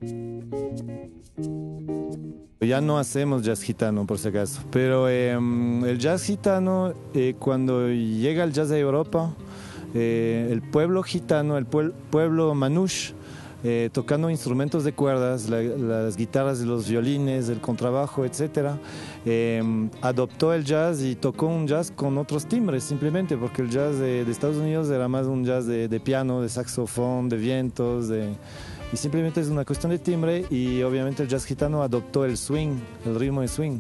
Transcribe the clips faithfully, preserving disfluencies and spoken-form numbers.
Ya no hacemos jazz gitano, por si acaso, pero eh, el jazz gitano, eh, cuando llega el jazz de Europa, eh, el pueblo gitano, el pueblo, pueblo manouche, eh, tocando instrumentos de cuerdas, la, las guitarras, los violines, el contrabajo, etcétera, eh, adoptó el jazz y tocó un jazz con otros timbres, simplemente porque el jazz de, de Estados Unidos era más un jazz de, de piano, de saxofón, de vientos, de... Y simplemente es una cuestión de timbre, y obviamente el jazz gitano adoptó el swing, el ritmo de swing.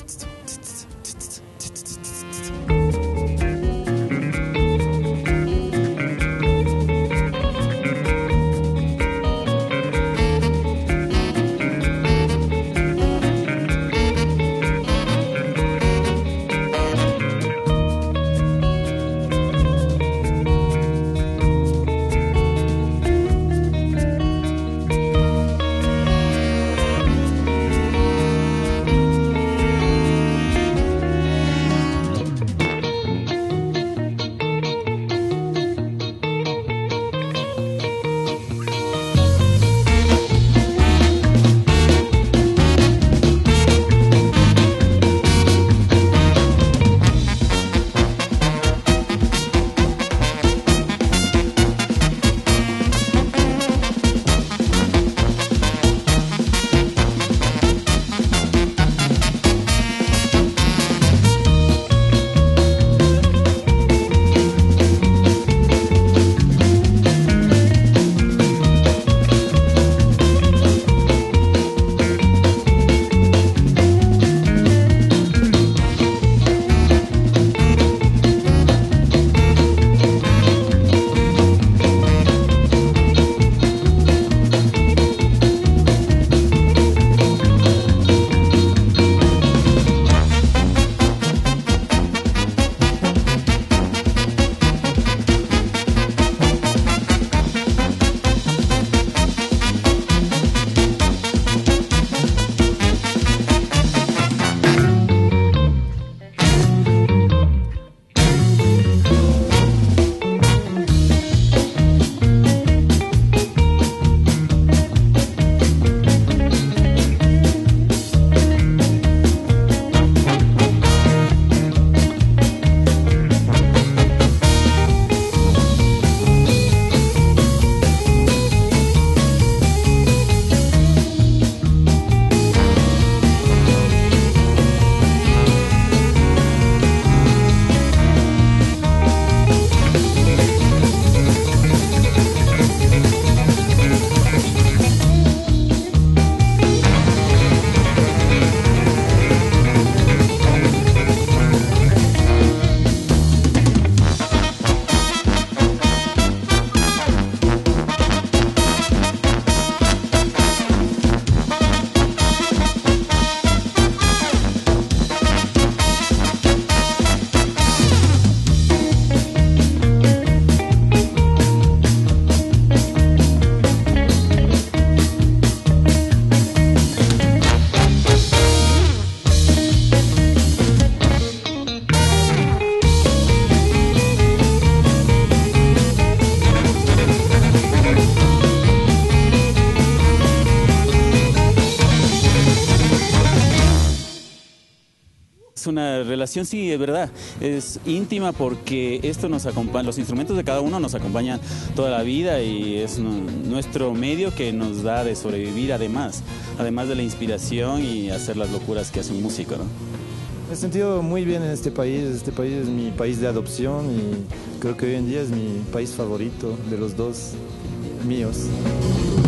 Es una relación, sí, es verdad, es íntima porque esto nos acompaña, los instrumentos de cada uno nos acompañan toda la vida y es nuestro medio que nos da de sobrevivir además, además de la inspiración y hacer las locuras que hace un músico, ¿no? Me he sentido muy bien en este país, este país es mi país de adopción y creo que hoy en día es mi país favorito de los dos míos.